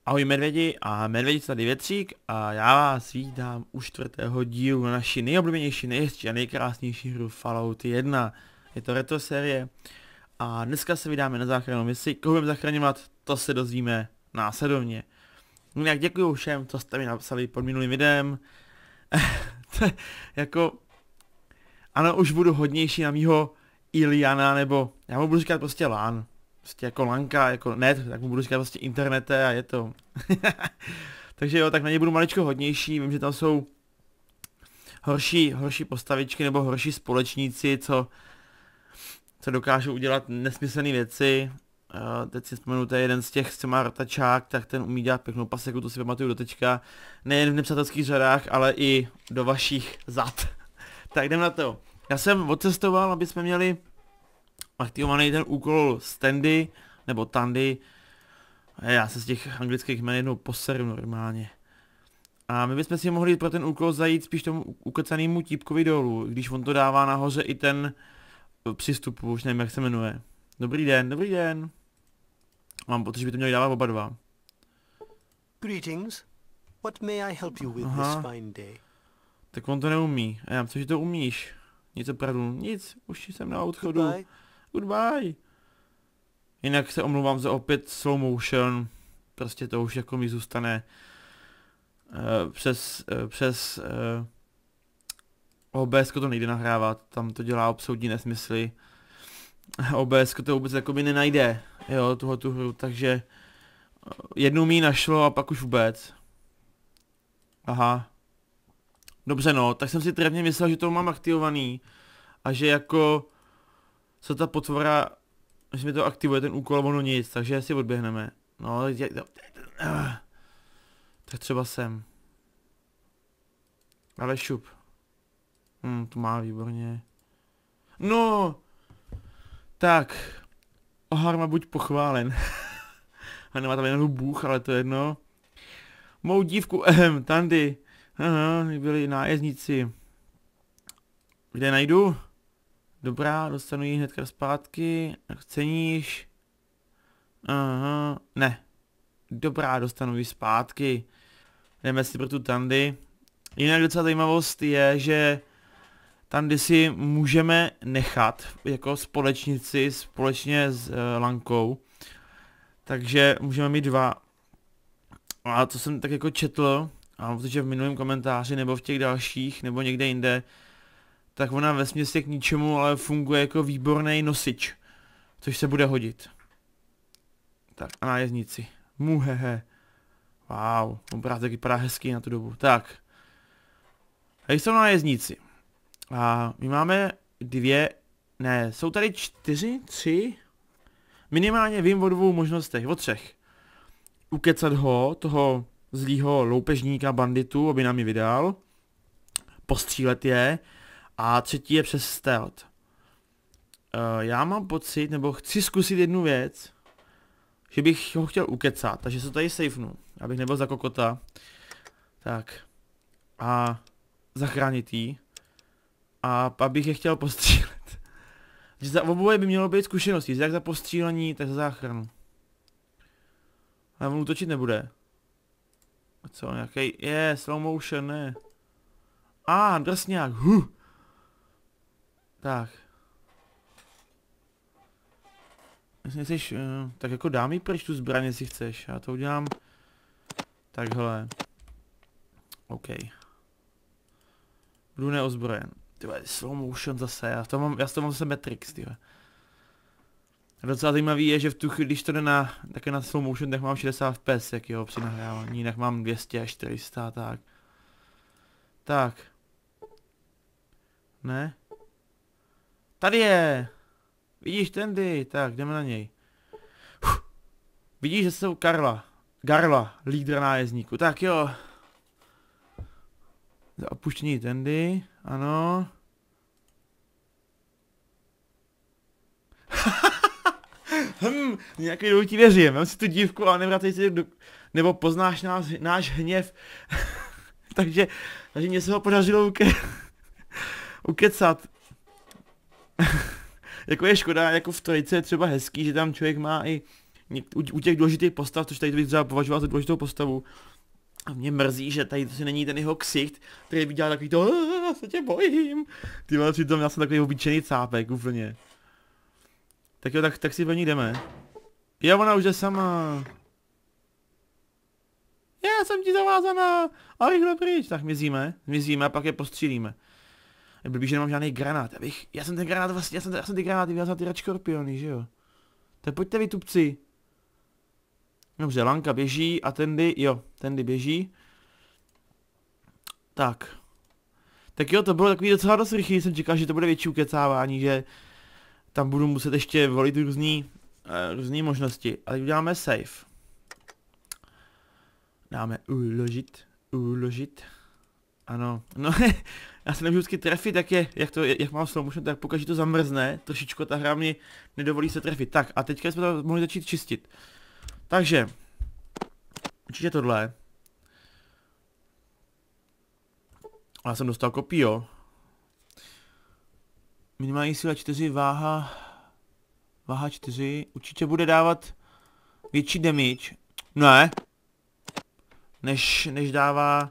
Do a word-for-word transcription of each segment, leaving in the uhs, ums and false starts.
Ahoj medvědi a medvědi tady Větřík a já vás vítám u čtvrtého dílu na naši nejoblíbenější, nejhezčí a nejkrásnější hru Fallout jedna. Je to retro série a dneska se vydáme na záchranu misi. Koho budeme zachraňovat, to se dozvíme následovně. Jinak děkuju všem, co jste mi napsali pod minulým videem. To je jako... Ano, už budu hodnější na mýho Iliana, nebo já mu budu říkat prostě Lán. Prostě jako lanka, jako net, tak mu budu říkat prostě internete a je to. Takže jo, tak na ně budu maličko hodnější, vím, že tam jsou horší, horší postavičky nebo horší společníci, co, co dokážou udělat nesmyslné věci. Uh, teď si vzpomenu, to je jeden z těch, co má rotačák, tak ten umí dělat pěknou paseku, to si pamatuju do teďka. Nejen v nepřátelských řadách, ale i do vašich zad. Tak jdem na to. Já jsem odcestoval, aby jsme měli aktivovaný ten úkol Standy, nebo Tandy. Já se z těch anglických jmen jednou poseru normálně. A my bychom si mohli pro ten úkol zajít spíš tomu ukecanému típkovi dolů, když on to dává nahoře i ten přístup, už nevím jak se jmenuje. Dobrý den, dobrý den. Mám pocit, že by to měli dávat oba dva. Greetings. What may I help you with Aha. this fine day? Tak on to neumí. A já myslím, že to umíš. Nic opravdu, nic, už jsem na odchodu. Goodbye. Goodbye. Jinak se omlouvám za opět slow motion, prostě to už jako mi zůstane uh, přes, uh, přes uh, O B S to nejde nahrávat, tam to dělá absolutní nesmysly. O B S to vůbec jakoby nenajde, jo, tuhle tu hru, takže uh, jednou mi našlo a pak už vůbec. Aha. Dobře no, tak jsem si trefně myslel, že to mám aktivovaný a že jako co ta potvora, že mi to aktivuje ten úkol, ono nic, takže si odběhneme. No, je, je, uh, tak třeba sem. Ale šup. Hm, to má výborně. No, tak. Oharma buď pochválen. A nemá tam jenom Bůh, ale to je jedno. Mou dívku, ehem, Tandy. Aha, byli nájezdníci. Kde najdu? Dobrá, dostanu ji hnedka zpátky. Ceníš? Aha, ne. Dobrá, dostanu ji zpátky. Jdeme si pro tu Tandy. Jinak docela zajímavost je, že Tandy si můžeme nechat jako společnici společně s uh, Lankou. Takže můžeme mít dva. A co jsem tak jako četl, a protože v minulém komentáři nebo v těch dalších nebo někde jinde, tak ona vesměs je k ničemu, ale funguje jako výborný nosič, což se bude hodit. Tak a nájezdníci. Muhehe. Wow, obrázek vypadá hezký na tu dobu. Tak. Tady jsou nájezdníci. A my máme dvě, ne, jsou tady čtyři, tři. Minimálně vím o dvou možnostech, o třech. Ukecat ho, toho zlýho loupežníka banditu, aby nám ji vydal. Postřílet je. A třetí je přes stealth. Uh, já mám pocit, nebo chci zkusit jednu věc, že bych ho chtěl ukecat, takže se tady safenu, abych nebyl za kokota. Tak. A zachránit jí. A abych je chtěl postřílet. Takže za oboje by mělo být zkušenosti, jak za postřílení, tak za záchranu. Ale on útočit nebude. A co, nějaký, je, yeah, slow motion, ne. A, ah, drsňák, huh. Tak. Jestli chceš, uh, tak jako dám jí pryč tu zbraň, jestli chceš, já to udělám takhle. OK. Budu neozbrojen. Tyhle, slow motion zase, já to mám, já to mám zase Matrix, tyhle. A docela zajímavý je, že v tu chvíli, když to jde na, také na slow motion, tak mám šedesát F P S, jak jo, při nahrávání, jinak mám dvě stě až čtyři sta, tak. Tak. Ne? Tady je! Vidíš tendy, tak jdeme na něj. Uf. Vidíš, že jsou Karla. Garla, lídra nájezdníku. Tak jo. Za opuštění tendy, ano. hm, nějaký dolů ti věřím, mám si tu dívku a nevracej si do... Nebo poznáš náš, náš hněv. takže, takže mě se ho podařilo uke... ukecat. Jako je škoda, jako v trojce je třeba hezký, že tam člověk má i u, u těch důležitých postav, což tady bych třeba považoval za důležitou postavu. A mě mrzí, že tady to si není ten jeho ksicht, který by dělal takový to, já se tě bojím. Ty vole, přitom já jsem takový obyčejný cápek úplně. Tak jo, tak, tak si po ní jdeme. Jo, ona už jde sama. Já jsem ti zavázaná. A rychle pryč. Tak mizíme, mizíme a pak je postřílíme. Je blbý, že nemám žádný granát. Já, bych, já jsem ten granát vlastně, já jsem, já jsem ty granáty vyhazal ty škorpiony, že jo. Tak pojďte vy tupci. Dobře, Lanka běží a tendy, jo, tendy běží. Tak. Tak jo, to bylo takový docela dost rychlý, jsem čekal, že to bude větší ukecávání, že tam budu muset ještě volit různý, uh, různý možnosti. Ale uděláme save. Dáme uložit, uložit. Ano, no já se nemůžu vždycky trefit, jak je, jak to, jak mám slow motion, tak pokud to zamrzne, trošičku ta hra mi nedovolí se trefit. Tak a teďka jsme to mohli začít čistit. Takže, určitě tohle. A já jsem dostal kopí, jo. Minimální síla čtyři, váha, váha čtyři, určitě bude dávat větší damage. Ne. Než, než dává...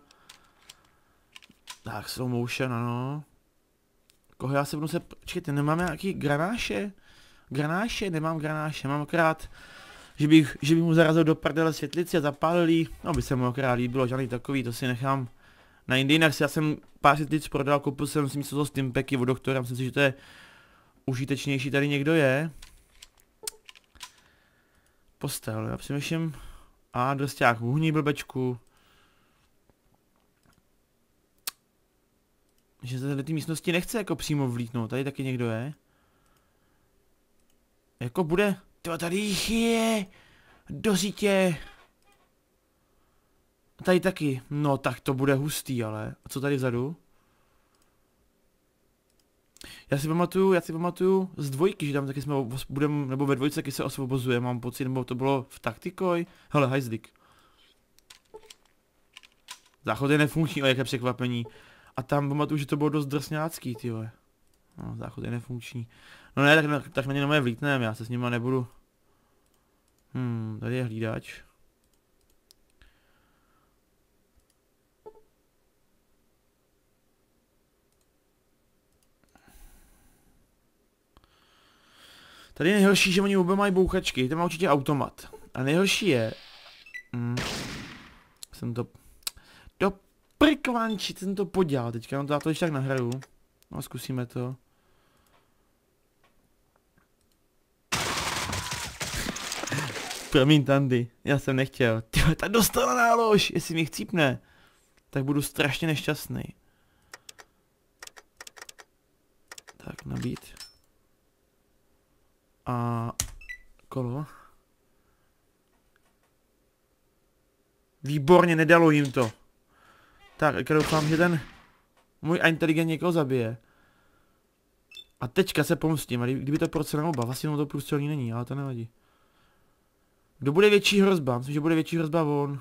Tak, slow motion, ano. Koho já se budu se... Počkejte, nemám nějaký granáše? Granáše? Nemám granáše, mám akorát... Že bych, že bych mu zarazil do prdele světlici a zapálil jí. No by se mu akorát líbilo, žádný takový, to si nechám na jindy. Jinak si já jsem pár světlic prodal, koupil jsem si místo toho Stimpacky od doktora, myslím si, že to je užitečnější, tady někdo je. Postel, já přemýšlím. A drsťák, uhní blbečku. Že se do té místnosti nechce jako přímo vlítnout, tady taky někdo je. Jako bude... Tyjo, tady jich je! Do sítě! Tady taky. No tak to bude hustý, ale. A co tady vzadu? Já si pamatuju, já si pamatuju z dvojky, že tam taky jsme budeme, nebo ve dvojce taky se osvobozuje, mám pocit, nebo to bylo v taktikoj. Hele, hajzdik. Záchod je nefunkční, ale jaké překvapení. A tam pamatuju, že to bylo dost drsňácký, ty vole. No, záchod je nefunkční. No ne, tak na, tak na ně nové vlítnem, já se s nima nebudu. Hmm, tady je hlídač. Tady je nejhorší, že oni oba mají bouchačky, to má určitě automat. A nejhorší je... Hmm, jsem to... Do prkvanči, jsem to podělal teďka, no to já to ještě tak nahraju. No zkusíme to. Promiň, Tandy, já jsem nechtěl. Tyhle, ta dostala nálož, jestli mi chcípne, tak budu strašně nešťastný. Tak, nabít. A... kolo. Výborně, nedalo jim to. Tak, já doufám, že ten můj inteligent někoho zabije. A teďka se pomstím, a kdyby to procená oba, vlastně to průstřelný není, ale to nevadí. Kdo bude větší hrozba? Myslím, že bude větší hrozba on.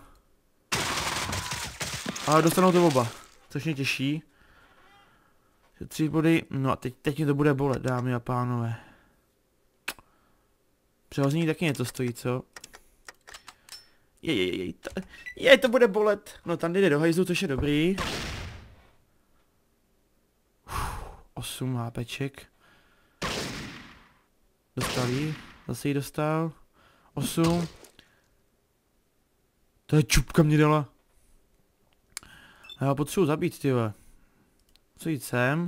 Ale dostanou to oba, což mě těší. Tři body, no a teď, teď mě to bude bolet, dámy a pánové. Přehození taky něco stojí, co? Je, je, je, to, je, to bude bolet. No tam jde do hajzlu, což je dobrý. Uf, osm hápeček. Dostal jí, zase jí dostal. osm. To je čupka mě dala. A já potřebuji zabít, tyhle. Co jít sem?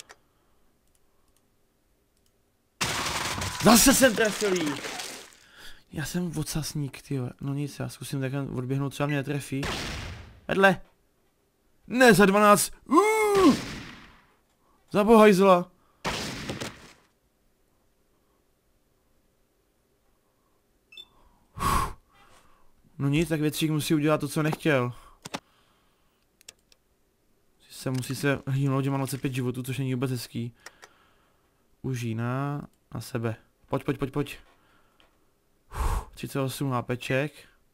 Zase jsem trefil jí. Já jsem odsasník, tyhle. No nic, já zkusím tak odběhnout, třeba mě netrefí. Vedle. Ne, za dvanáct. Uh! Za bohajzla. No nic, tak větřík musí udělat to, co nechtěl. Se musí se hlínout, že má dvacet pět životů, což není vůbec hezký. Uží na, na sebe. Pojď, pojď, pojď, pojď. Uf, třicet osm hápeček.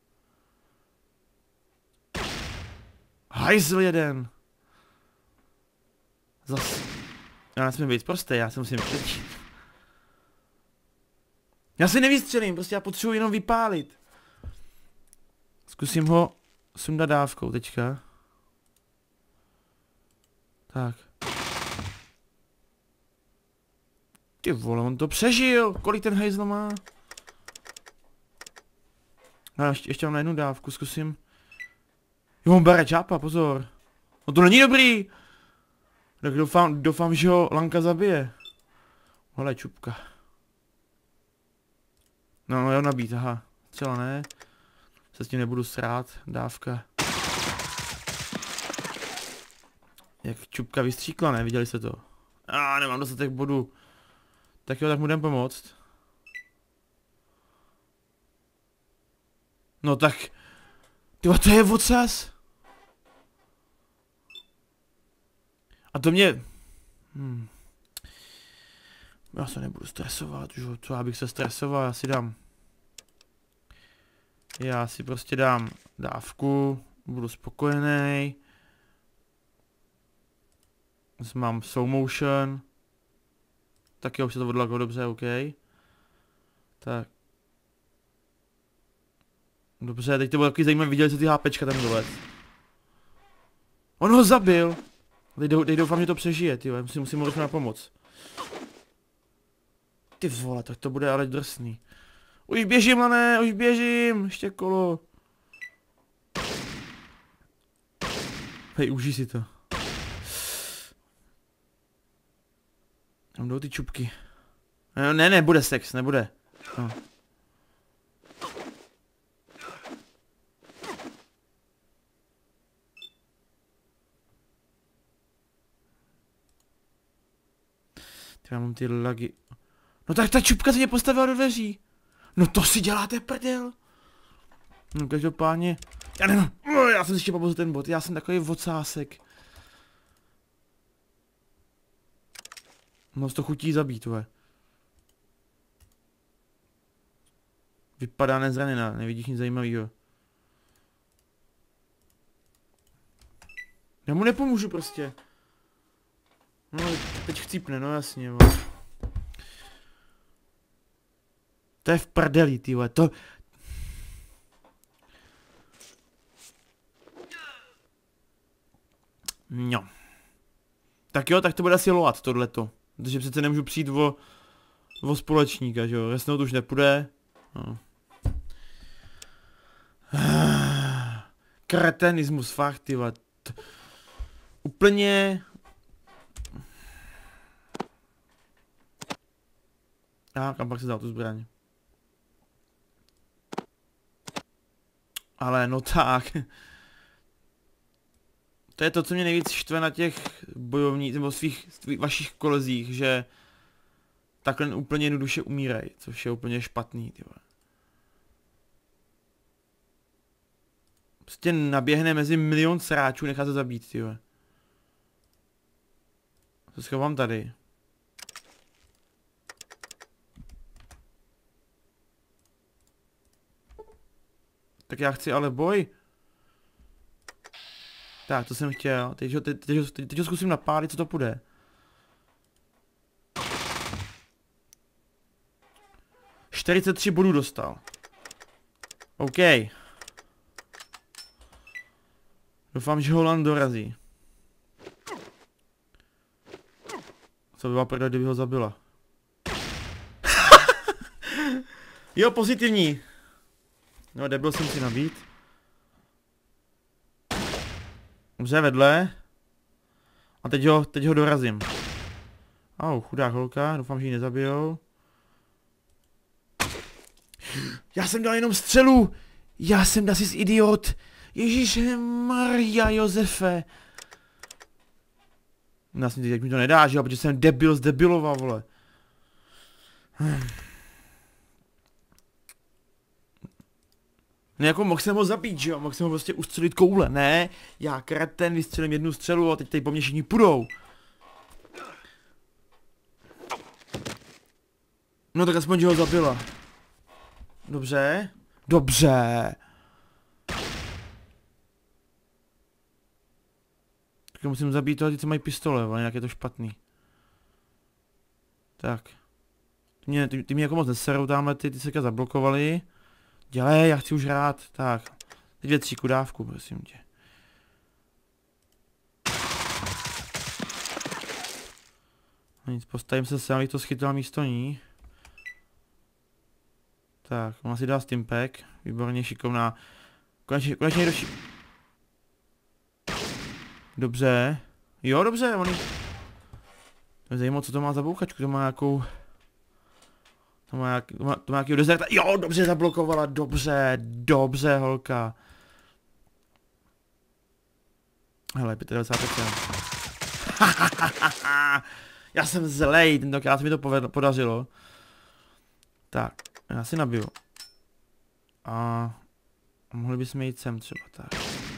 Hajzl jeden. Zas. Já nesmím být prostý, já se musím vyklečit. Já si nevystřelím, prostě já potřebuji jenom vypálit. Zkusím ho sundat dávkou teďka. Tak. Ty vole, on to přežil. Kolik ten hejzl má? No, ještě, ještě mám na jednu dávku, zkusím. Jo, on bere čápa, pozor. No to není dobrý. Tak doufám, doufám, že ho Lanka zabije. Hele, čupka. No, no jo, nabít, aha. Třeba ne. Se s tím nebudu srát, dávka. Jak čupka vystříkla, ne? Viděli jste to? A ah, nemám dostatek bodů. Tak jo, tak mu jdem pomoct. No tak... Tyva, to je ocas. A to mě... Hmm. Já se nebudu stresovat, že? Co já bych se stresoval, já si dám... Já si prostě dám dávku, budu spokojený. Mám slow motion. Tak jo, už se to odlako dobře, OK. Tak. Dobře, teď to bylo takový zajímavé, viděli jste ty HPčka tam dole. On ho zabil. Teď, teď doufám, že to přežije, ty musím, musím mu rychle na pomoc. Ty vole, tak to bude ale drsný. Už běžím, Lané, už běžím, ještě kolo. Hej, užij si to. Tam jdou ty čupky. Ne, ne, nebude sex, nebude. No. Já mám ty lagy. No tak ta čupka se mě postavila do dveří. No to si děláte prdel. No každopádně. Já nevím. Já jsem si ještě pobozil ten bod. Já jsem takový vocásek. No to chutí zabít, tohle. Vypadá nezraněná, nevidíš nic zajímavého. Já mu nepomůžu prostě. No teď chcípne, no jasně, bo. To je v prdeli, tyhle, to... No. Tak jo, tak to bude asi loat, tohleto. Protože přece nemůžu přijít o... o společníka, že jo, jasnou to už nepůjde. No. Kretenismus, fakt, tyhle. Úplně... A kam pak se dal tu zbraň? Ale no tak. To je to, co mě nejvíc štve na těch bojovních, nebo svých, svých vašich kolezích, že takhle úplně jednoduše umírají, což je úplně špatný, tyhle. Prostě naběhne mezi milion sráčů, nechá se zabít, tyhle. To schovám tady. Tak já chci ale boj. Tak, to jsem chtěl. Teď ho, teď, teď, ho, teď, teď ho zkusím napálit, co to půjde. čtyřicet tři bodů dostal. OK. Doufám, že ho Lan dorazí. Co by byla prda, kdyby ho zabila. Jo, pozitivní. No, debil jsem si nabít. Dobře, vedle. A teď ho, teď ho dorazím. Au, chudá holka, doufám, že ji nezabijou. Já jsem dal jenom střelu. Já jsem dasis idiot. Ježíše Maria Josefe. Vlastně teď mi to nedá, že jo, protože jsem debil z debilova, vole. No jako mohl jsem ho zabít, že jo, mohl jsem ho prostě ustřelit koule, ne? Já kreten, vystřelím jednu střelu a teď tady po mně všichni půjdou. No tak aspoň, že ho zabila. Dobře. Dobře. Tak musím zabít toho, co mají pistole, ale jinak je to špatný. Tak. mě, ty, ty mě jako moc neserou tamhle, ty, ty se zablokovali. Dělej, já chci už hrát. Tak, teď větříku dávku, prosím tě. No nic, postavím se sem, abych to schytal místo ní. Tak, ona si dá stimpek, výborně šikovná. Konečně, konečně jdu ši... Dobře. Jo, dobře, oni... To mě zajímalo, co to má za bouchačku, to má nějakou... To má, jak, to má, to má nějakýho dezerta. Jo, dobře zablokovala, dobře, dobře, holka. Hele, devadesát pět procent. Já jsem zlej, tentokrát se mi to povedlo, podařilo. Tak, já si nabiju. A mohli bychom jít sem třeba, tak.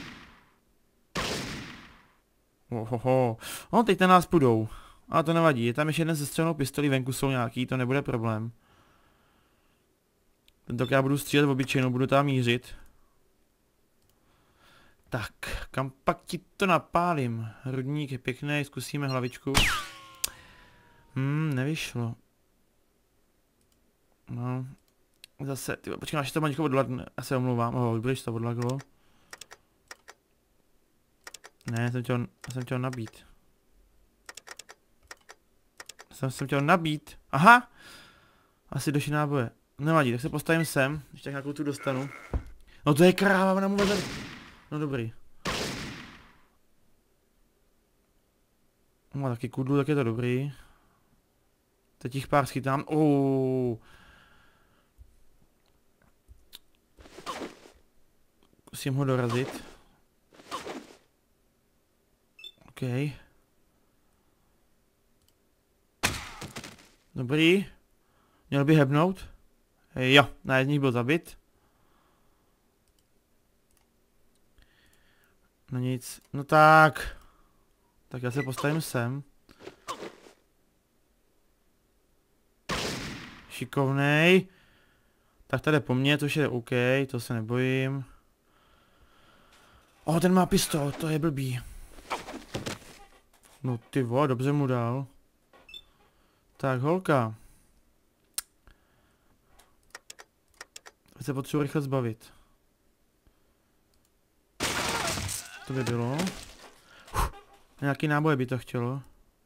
Ohoho. No, teď na nás půjdou. Ale to nevadí, je tam ještě jeden se střelnou pistolí, venku jsou nějaký, to nebude problém. Tentokrát budu střílet v obyčejnou, budu tam mířit. Tak, kam pak ti to napálím? Hrudník je pěkný, zkusíme hlavičku. Hmm, nevyšlo. No. Zase, tyba, počkej, až to má někoho odladne, já se omlouvám, oh, vybrž to odlaglo. Ne, jsem chtěl, jsem chtěl nabít. Jsem, jsem chtěl nabít, aha! Asi došli náboje. Nevadí, tak se postavím sem, když tak nějakou tu dostanu. No to je kráva, ona mu vezme. No dobrý. Má taky kudlu, tak je to dobrý. Teď jich pár schytám. Oh. Musím ho dorazit. OK. Dobrý. Měl by hebnout. Jo, na jedných byl zabit. No nic, no tak. Tak já se postavím sem. Šikovnej. Tak tady po mně, to už je OK, to se nebojím. O, ten má pistol, to je blbý. No ty vole, dobře mu dal. Tak, holka. Teď se potřebuji rychle zbavit. To by bylo. Uf, nějaký náboje by to chtělo.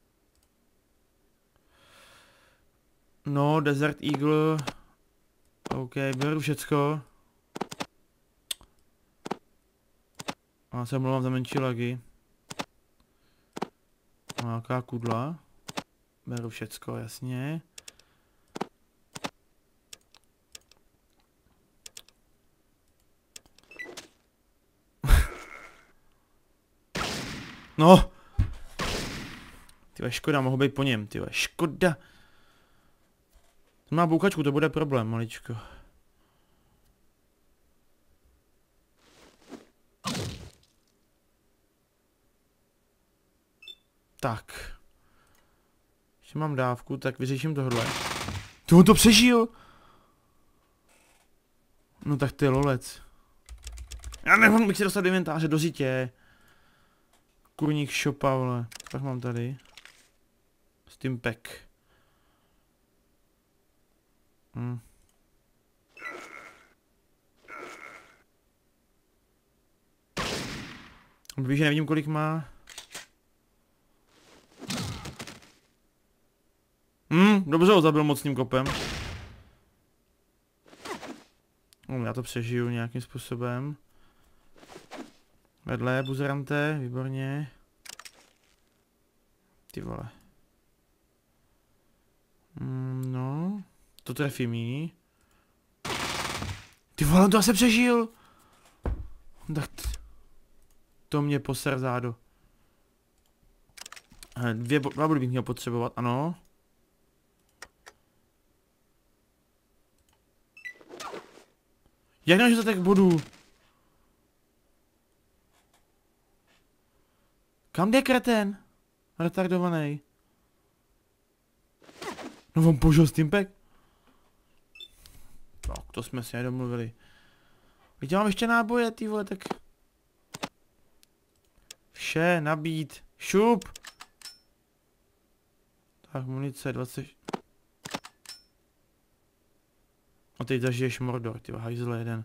No, Desert Eagle. OK, beru všecko. A se omlouvám za menší lagy. Nějaká kudla. Beru všecko, jasně. No! Tyhle škoda, mohu být po něm, tyhle škoda. To má bouchačku, to bude problém, maličko. Tak. Ještě mám dávku, tak vyřeším tohle. Ty on to přežil! No tak ty lolec. Já nevím, bych si dostal do inventáře, do zítě. Kurník šopa, vole. Tak mám tady. Stimpek. Hm. Víš, že nevidím, kolik má. Hm, dobře ho zabil mocným kopem. No, já to přežiju nějakým způsobem. Vedle, buzerante, výborně. Ty vole. Mm, no, to trefí mi. Ty vole, on to asi přežil. Tak to mě poser zádo. Dvě, dva body bych měl potřebovat, ano. Jak nemůžu to tak bodů? Kam jde kreten? Retardovaný. No on použil stimpek? Tak, to jsme si nedomluvili. Teď mám ještě náboje, ty vole, tak... Vše, nabít. Šup! Tak, munice, dvacet... A teď zažiješ Mordor, ty hajzle jeden.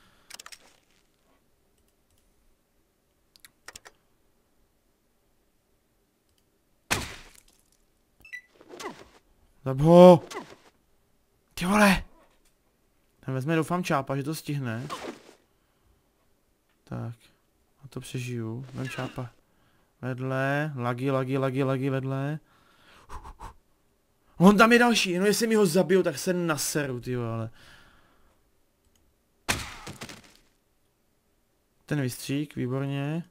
Zabho! Ty vole! Ten vezme, doufám, čápa, že to stihne. Tak. A to přežiju. Vem čápa. Vedle. Lagy, lagy, lagy, lagy, vedle. On tam je další, no jestli mi ho zabiju, tak se naseru, ty vole. Ten vystřík, výborně.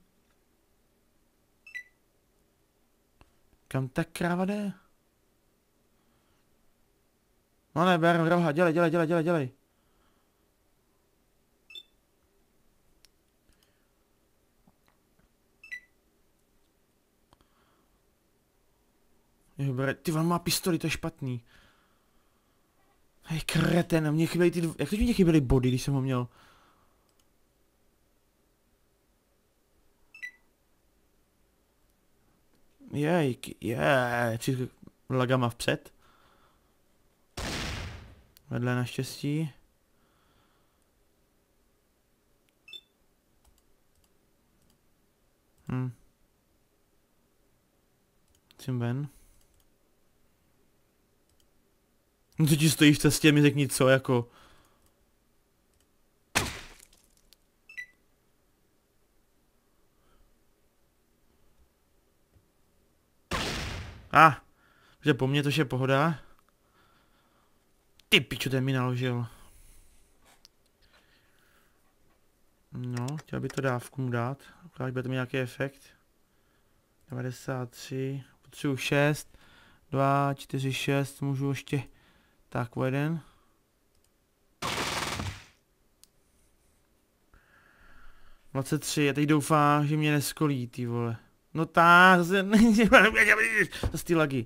Kam ta kráva jde? No ne, ber roha, dělej, dělej, dělej, dělej, dělej. Ty on má pistoli, to je špatný. Hej, kreten, mě chyběly ty dv... Jak to mě chyběly body, když jsem ho měl? Jej, je, tři lagama vpřed. Vedle naštěstí. Hm. Jsem ven. No co ti stojí v cestě, mi řekni co, jako. A, ah, že po mně to je pohoda. Ty piču, ten mi naložil. No, chtěl by to dávku mu dát. Ukáž, bude to mít nějaký efekt. devadesát tři, potřebuji šest, dva, čtyři, šest, můžu ještě tak o jeden. dvacet tři, já teď doufám, že mě neskolí, ty vole. No tá, zase zase ty lagy.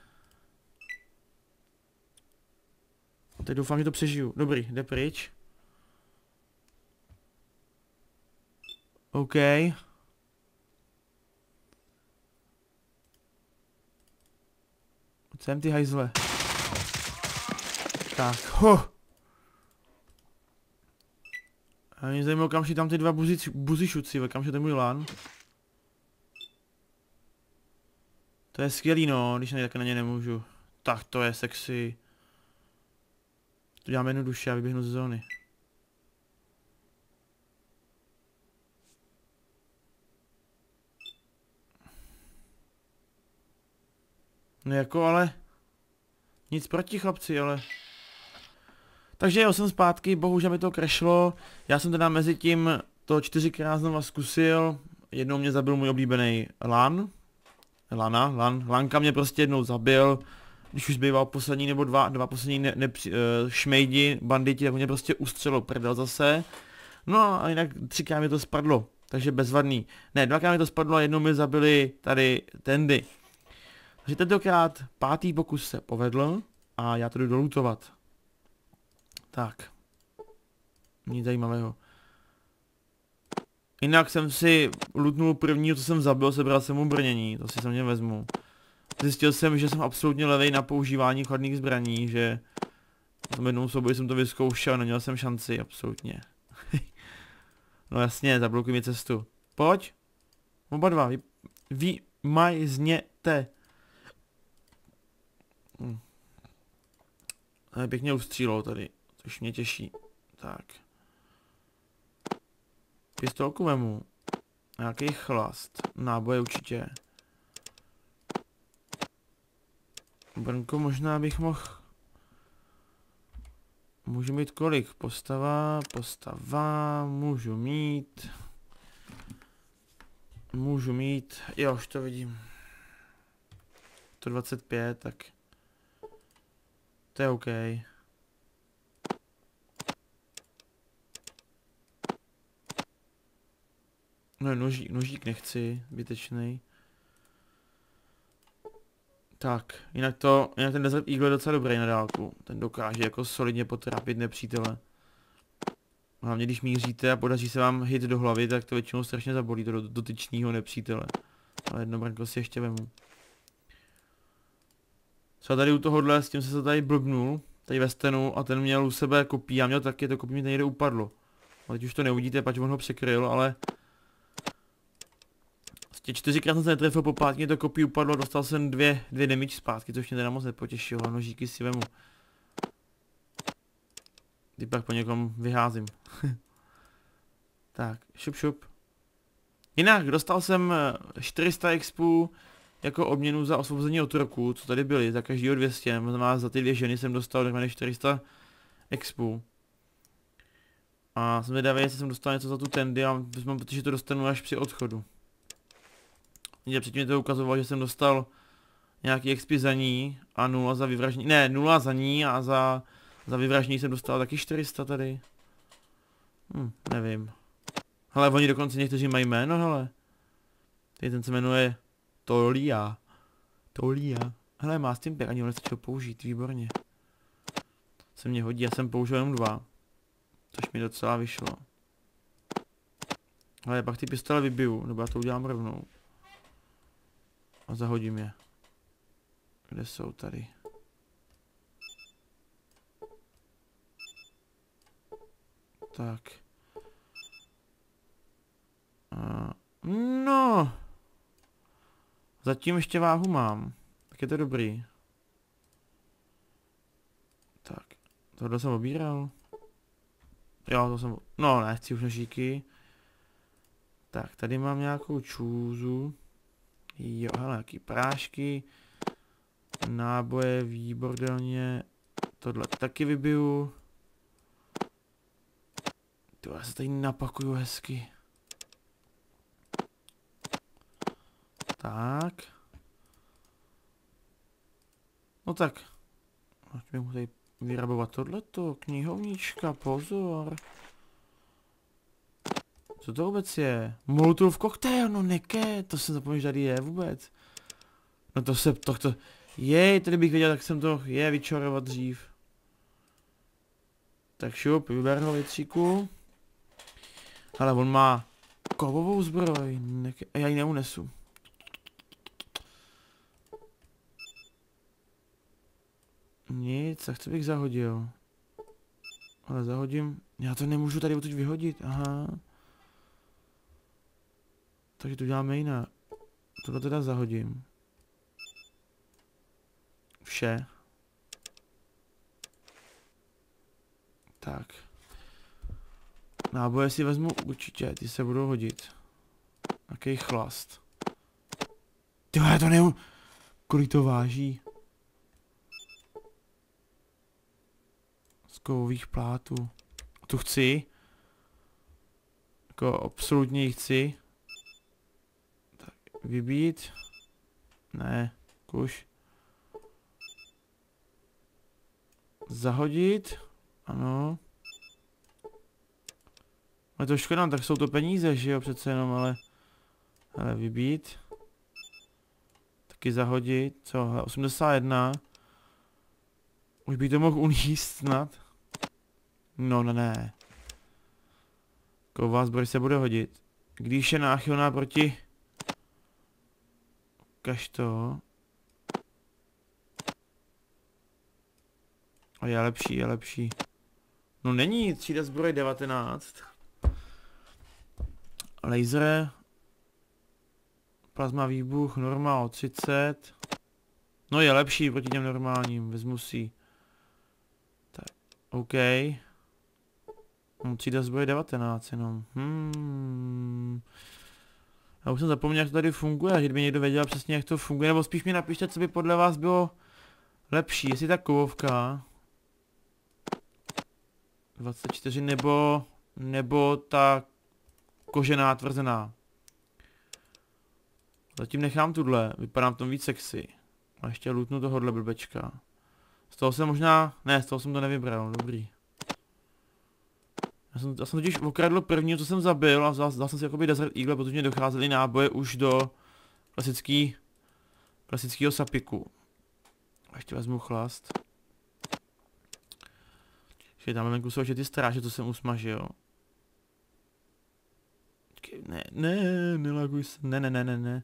Teď doufám, že to přežiju. Dobrý, jde pryč. OK. Pojď sem ty hajzle. Tak, ho. A mě zajímalo, kam šli tam ty dva buzišuci, kam šli ten můj lán. To je skvělý, no, když na, na ně nemůžu. Tak to je sexy. To dělám jednoduše a vyběhnu z zóny. No jako ale... Nic proti chlapci, ale... Takže jo, jsem zpátky, bohužel mi to crashlo. Já jsem teda mezi tím to čtyřikrát znova zkusil. Jednou mě zabil můj oblíbený Lan. Lana, Lan, Lanka mě prostě jednou zabil. Když už zbýval poslední nebo dva, dva poslední ne, ne, uh, šmejdi, banditi, tak mě prostě ustřelil prdel zase. No a jinak třikrát mi to spadlo, takže bezvadný. Ne, dvakrát mi to spadlo a jednou mi zabili tady tendy. Takže tentokrát pátý pokus se povedl a já to jdu dolutovat. Tak. Nic zajímavého. Jinak jsem si lutnul prvního, co jsem zabil, sebral jsem mu brnění, to si samozřejmě vezmu. Zjistil jsem, že jsem absolutně levej na používání chladných zbraní, že v tom jednou souboji jsem to vyzkoušel, neměl jsem šanci, absolutně. No jasně, zablokuj mi cestu. Pojď. Oba dva, vy, vy majzněte. Hm. Ale pěkně ustřílou tady, což mě těší. Tak. Pistolku vemu. Nějaký chlast. Náboje určitě. Brnko možná bych mohl... Můžu mít kolik? Postava, postava, můžu mít... Můžu mít... Jo, už to vidím. sto dvacet pět, tak... To je OK. No nožík, nožík nechci, zbytečný. Tak, jinak to, jinak ten Desert Eagle je docela dobrý na dálku. Ten dokáže jako solidně potrápit nepřítele. Hlavně když míříte a podaří se vám hit do hlavy, tak to většinou strašně zabolí to do dotyčního nepřítele. Ale jedno brnko si ještě vemu. Třeba tady u tohohle, s tím jsem se tady blbnul, tady ve stenu a ten měl u sebe kopí, já měl taky, to kopí mi někde upadlo. A teď už to neuvidíte, pač on ho překryl, ale... Vlastně čtyřikrát jsem se netrefil, po pátky to kopí upadlo, dostal jsem dvě, dvě damage zpátky, což mě teda moc nepotěšilo, nožíky si vemu. Ty pak po někom vyházím. Tak, šup šup. Jinak, dostal jsem čtyři sta expů jako odměnu za osvobození otroků, co tady byly, za každýho dvě stě, znamená za ty dvě ženy jsem dostal dohromady čtyři sta expů. A jsem vydavý, jestli jsem dostal něco za tu tendy, a protože to dostanu až při odchodu. Mě předtím to ukazovalo, že jsem dostal nějaký expy za ní a nula za vyvraždění, ne, nula za ní a za, za vyvraždění jsem dostal taky čtyři sta tady. Hm, nevím. Hele, oni dokonce někteří mají jméno, hele. Tady ten se jmenuje Tolia. Tolia. Hele, má stimpek, ani ho nestačil použít, výborně. Se mě hodí, já jsem použil jenom dva. Což mi docela vyšlo. Ale pak ty pistole vybiju, nebo já to udělám rovnou. A zahodím je. Kde jsou tady? Tak. A, no. Zatím ještě váhu mám. Tak je to dobrý. Tak. Tohle jsem obíral. Jo, to jsem... No, nechci už nožíky. Tak, tady mám nějakou čůzu. Jo, hele, nějaký prášky. Náboje, výbordelně. Tohle taky vybiju. To já se tady napakuju hezky. Tak. No tak. Ať bych mu tady vyrabovat tohleto. Knihovnička, pozor. Co to vůbec je? Molotov koktejl, no neke, to jsem zapomněl, že tady je vůbec. No to se, to, to, jej, tady bych věděl, tak jsem to, je, vyčarovat dřív. Tak šup, vyber ho větříku. Ale on má kovovou zbroj, neke, já ji neunesu. Nic, a co bych zahodil? Ale zahodím, já to nemůžu tady odtud vyhodit, aha. Takže to děláme jinak. Tohle teda zahodím. Vše. Tak. Náboje si vezmu určitě, ty se budou hodit. Jaký chlast. Ty já to nevím. Kolik to váží? Z kovových plátů. Tu chci. Jako absolutně ji chci. Tak, vybít. Ne, kuš. Zahodit. Ano. Ale to škoda, tak jsou to peníze, že jo, přece jenom, ale... Ale vybít. Taky zahodit, co, osmdesát jedna. Už bych to mohl uníst snad. No, ne, ne. Ková zbroj se bude hodit. Když je náchylná proti... Ukaž to. A je lepší, je lepší. No není, třída zbroj devatenáct. Laser. Plazma výbuch, normál třicet. No je lepší proti těm normálním, vezmu si. Tak, OK. No, třída zbroj devatenáct jenom. Hmm. Já už jsem zapomněl, jak to tady funguje, že by někdo věděl přesně, jak to funguje, nebo spíš mi napište, co by podle vás bylo lepší, jestli ta kovovka dvacet čtyři nebo, nebo ta kožená tvrzená. Zatím nechám tuhle, vypadám v tom víc sexy. A ještě lootnu tohohle blbečka. Z toho jsem možná, ne, z toho jsem to nevybral, dobrý. Já jsem, já jsem totiž okradl prvního, co jsem zabil a vzal, vzal jsem si jakoby Desert Eagle, protože mě docházely náboje už do klasický, klasického sapiku. A ještě vezmu chlast. Ještě tam venku jsou ještě ty stráže, co jsem usmažil. Ne, ne, nelaguj se, ne, ne, ne, ne, ne.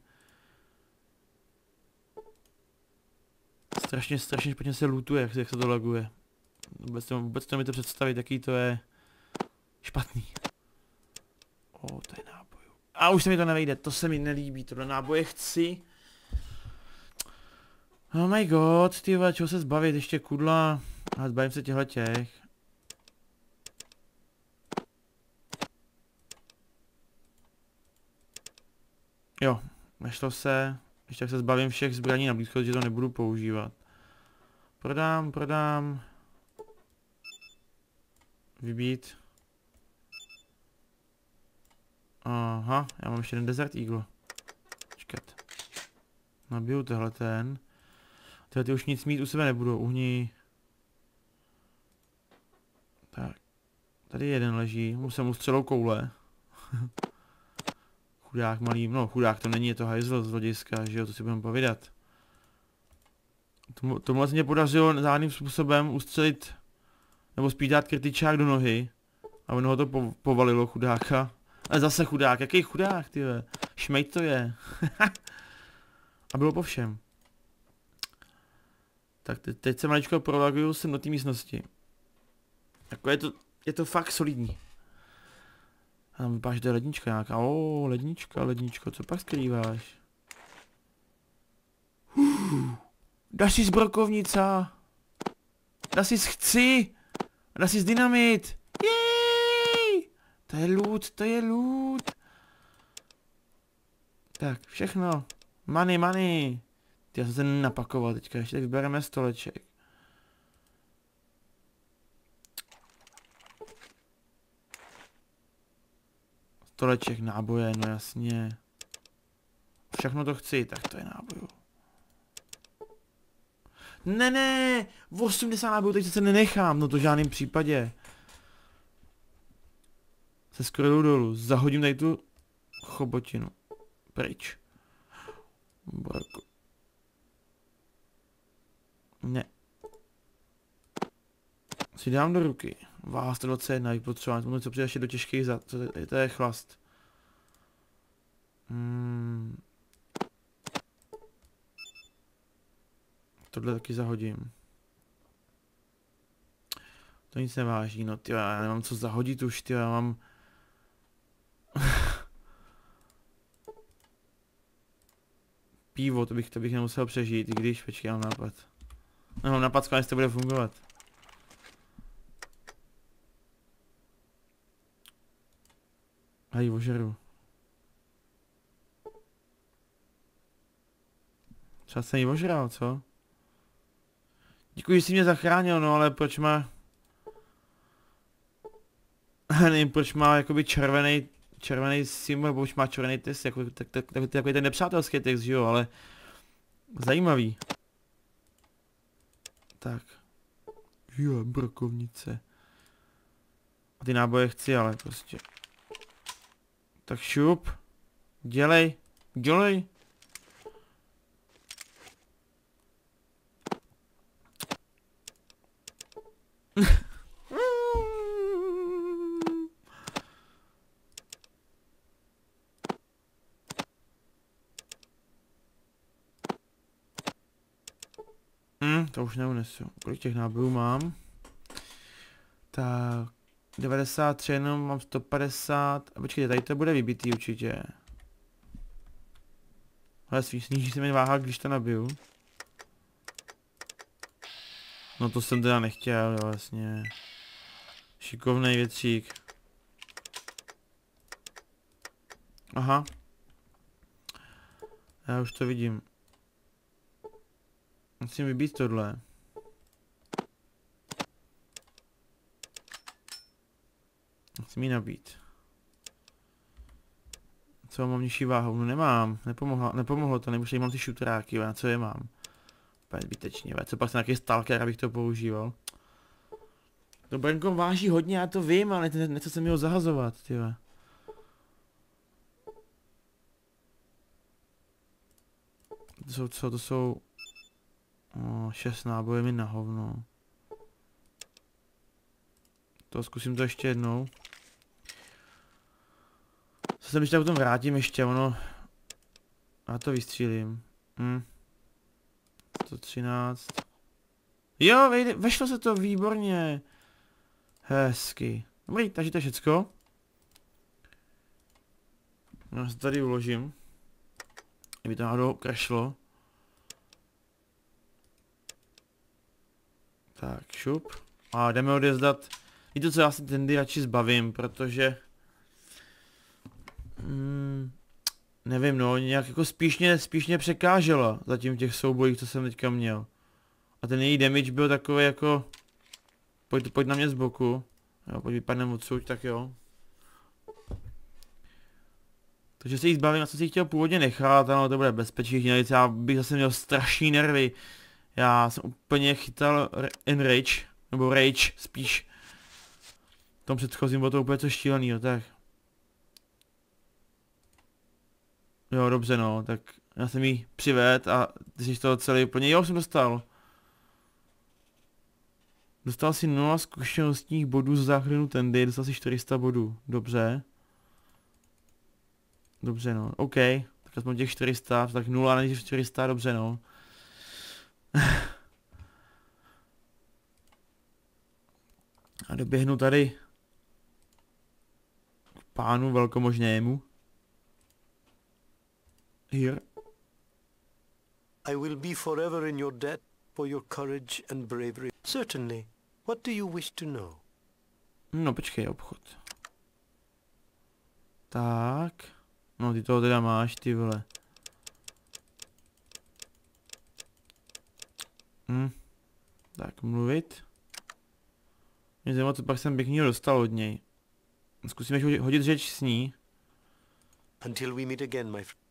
Strašně, strašně špatně se lootuje, jak, jak se to laguje. Vůbec to, vůbec to mi to představit, jaký to je špatný. O, to je náboj. A už se mi to nevejde, to se mi nelíbí, tohle náboje chci. Oh my god, ty vole, čeho se zbavit, ještě kudla. A zbavím se těchto těch. Jo, nešlo se. Ještě tak se zbavím všech zbraní na blízko, že to nebudu používat. Prodám, prodám. Vybít. Aha, já mám ještě jeden Desert Eagle. Počkat. Nabiju tohle ten. Tyhle ty už nic mít u sebe nebudou, uhni. Tak. Tady jeden leží, musím mu střelou koule. Chudák malý, no chudák to není, je to hajzl z hlediska, že jo, to si budeme povídat. Tomu, tomu vlastně mě podařilo žádným způsobem ustřelit, nebo spíš dát kritičák do nohy. A ono ho to po, povalilo, chudáka. Ale zase chudák, jaký chudák, tyhle. Šmejt to je. A bylo po všem. Tak te, teď se maličko prolaguju sem do té místnosti. Jako je to, je to fakt solidní. A tam vypadá, že to je lednička nějaká. O, lednička, ledničko, co pak skrýváš? Uh, dáš si z brokovnica. Dáš si z chci. Dáš si z dynamit. Jej! To je loot, to je loot. Tak, všechno. Money, money. Ty, já jsem se napakoval teďka, ještě tak vybereme stoleček. Stoleček, náboje, no jasně. Všechno to chci, tak to je nábojů. Ne, ne, osmdesát nábojů, teď se nenechám, no to v žádném případě. Se skoro dolů, zahodím tady tu chobotinu. Pryč. Borku. Ne. Si dám do ruky. Váha sto dvacet jedna, potřebovat, tomu co přijde ještě do těžkých zad, to, to, to je chlast. Hmm. Tohle taky zahodím. To nic neváží, no tyjo, já nemám co zahodit už, tyjo, já mám... Pivo, to bych, to bych nemusel přežít, i když, počkej, já mám nápad. Nemám nápad, jestli to bude fungovat. Hej, ožeru. Třeba jsem ji ožral, co? Děkuji, že jsi mě zachránil, no ale proč má... Nevím, proč má jakoby červený, červený symbol, nebo už má červený text, jako, tak, tak, tak, takový ten nepřátelský text, že jo, ale... Zajímavý. Tak. Jo, brokovnice. A ty náboje chci, ale prostě. Tak šup. Dělej. Dělej. Hmm, to už neunesu. Kolik těch nábojů mám? Tak... devadesát tři, jenom mám sto padesát. A počkejte, tady to bude vybitý určitě. Ale sníží se mi váha, když to nabiju. No to jsem teda nechtěl, vlastně. Šikovnej větřík. Aha. Já už to vidím. Musím vybít tohle. Musím ji nabít. Co mám nižší váhu? No nemám. Nepomohlo, nepomohlo to, nebo mám ty šutráky, na co je mám? Úplně zbytečně, co pak jsem nějaký stalker, abych to používal. To Brnko váží hodně, já to vím, ale nechce se mi ho zahazovat, tyhle. To jsou co, to jsou... O, šest nábojů mi na hovno. To zkusím to ještě jednou. Co se ještě potom vrátím ještě, ono... Já to vystřílím. Hm. sto třináct. Jo, vejde, vešlo se to výborně. Hezky. Dobrý, takže to je všecko. Já se tady uložím. Kdyby to náhodou crashlo. Tak, šup. A jdeme odjezdat. Víte co, já si tendy radši zbavím, protože... Hmm, nevím no, nějak jako spíš mě, spíš mě překážela zatím v těch soubojích, co jsem teďka měl. A ten její damage byl takový jako... Pojď, pojď na mě z boku. Jo, pojď vypadnem odsud, tak jo. Takže se jí zbavím, já jsem si ji chtěl původně nechat, ano, to bude bezpečí, já bych zase měl strašný nervy. Já jsem úplně chytal enrage, nebo rage spíš. V tom předchozím bylo to úplně co šílenýho, tak. Jo, dobře no, tak já jsem jí přived a ty jsi toho celý úplně, jo, jsem dostal. Dostal si nula zkušenostních bodů z záchranu tendy, dostal si čtyři sta bodů, dobře. Dobře no, OK, tak aspoň těch čtyři sta, tak nula než čtyři sta, dobře no. A doběhnu tady k pánu velkomožnému. Here. I will be forever in your debt for your courage and bravery. Certainly. What do you wish to know? No počkej, obchod. Tak. No ty toho teda máš, ty vole. Hm. Tak, mluvit. Mě zajímá, co pak jsem pěknýho dostal od něj. Zkusíme hodit, hodit řeč s ní. Until we meet again, my friend.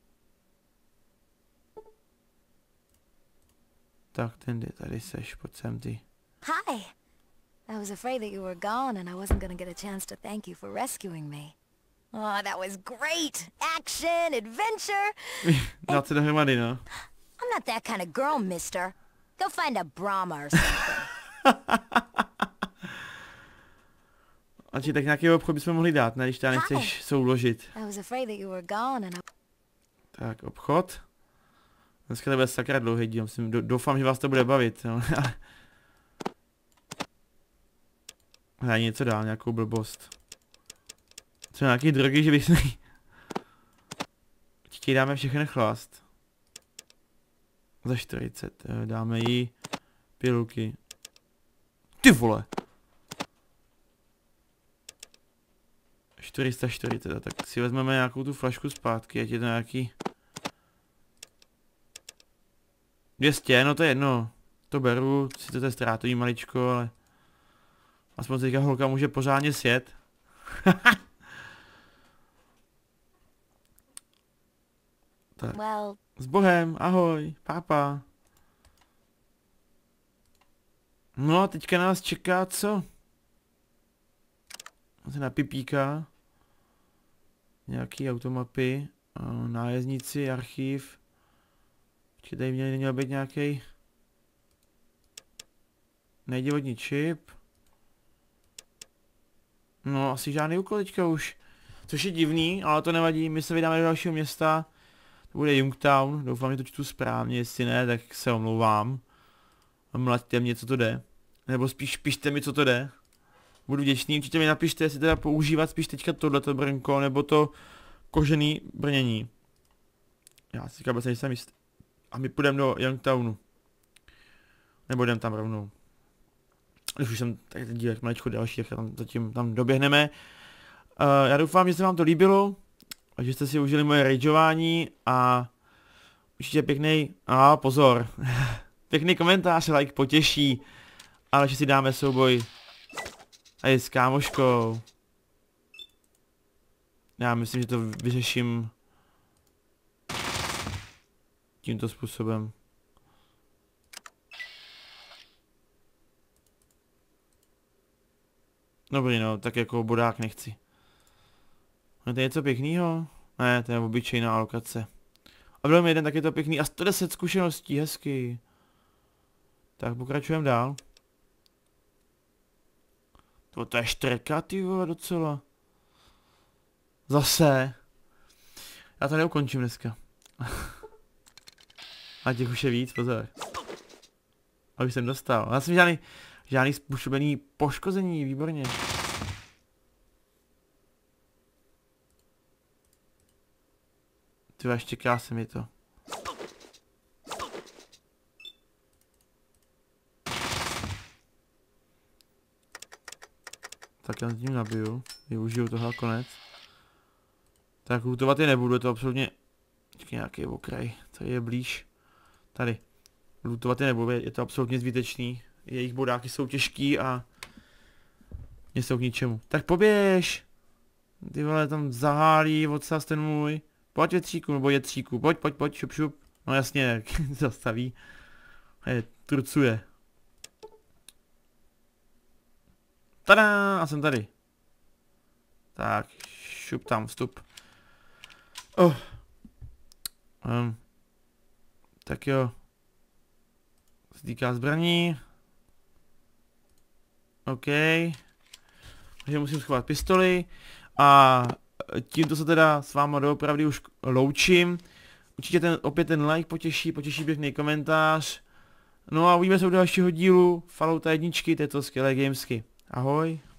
Tak, tendy, tady seš, pojď sem ty. Hi. I was afraid that you were gone and I wasn't gonna get a chance to thank you for rescuing me. Oh, that was great! Action, adventure! Dát se dohromady, no. I'm not that kind of girl, mister. Go find a Brahma or something. A či tak nějaký obchod bychom mohli dát, ne, když tady nechceš souložit. I was afraid that you were gone and I... Tak, obchod. Dneska to bude sakra dlouhý díl, myslím, doufám, že vás to bude bavit. No. Já něco dál, nějakou blbost. Třeba nějaký drogy, že bych si... Teď dáme všechny chlast. Za čtyřicet, dáme jí pilulky. Ty vole! čtyři sta čtyřicet, tak si vezmeme nějakou tu flašku zpátky, ať je to nějaký... dvě stě, no to je jedno. To beru, si to je ztrátový maličko, ale... Aspoň teďka holka může pořádně sjet. Tak. Well... S Bohem, ahoj, pápa. No a teďka nás čeká co? Se na pipíka. Nějaký automapy. Nájezdníci, archiv. Počkej, tady měl, měl být nějaký nejdivodní čip. No, asi žádný úkol teďka už. Což je divný, ale to nevadí, my se vydáme do dalšího města. To bude Youngtown, doufám, že to čtu správně, jestli ne, tak se omlouvám. Mlaďte mě, co to jde. Nebo spíš pište mi, co to jde. Budu vděčný, určitě mi napište, jestli teda používat spíš teďka tohleto brnko, nebo to kožený brnění. Já si říkám, že jsem jistý. A my půjdeme do Youngtownu. Nebo jdem tam rovnou. Když už jsem tak ten dílek maličko další, tak tam zatím tam doběhneme. Uh, já doufám, že se vám to líbilo. A že jste si užili moje rageování a určitě pěkný, a pozor, pěkný komentář, like potěší, ale že si dáme souboj tady s kámoškou. Já myslím, že to vyřeším tímto způsobem. Dobrý no, tak jako bodák nechci. No to je něco pěknýho? Ne, to je obyčejná alokace. A byl mi jeden taky to pěkný a sto deset zkušeností, hezky. Tak pokračujeme dál. To, to je štreka, ty vole, docela. Zase. Já to neukončím dneska. A těch už je víc, pozor. A už jsem dostal. Já jsem žádný, žádný způsobený poškození, výborně. Ty ještě krásně mi to. Tak já tím nabiju. Využiju toho konec. Tak lootovat je nebudu, je to absolutně... Počkej, nějaký okraj, tady je blíž. Tady. Lootovat je nebudu, je to absolutně zbytečný. Jejich bodáky jsou těžký a... Nejsou k ničemu. Tak poběž! Ty vole, tam zahálí odsaz ten můj. Pojď větříku, nebo jetříku, pojď, pojď, pojď, šup, šup. No jasně, zastaví. Je, trucuje. Tada, a jsem tady. Tak, šup tam, vstup. Oh. Um. Tak jo. Se týká zbraní. OK. Takže musím schovat pistoli. A tímto se teda s váma doopravdy už loučím. Určitě ten, opět ten like potěší, potěší pěkný komentář. No a uvidíme se u dalšího dílu Fallouta jedničky této skvělé gamesky. Ahoj.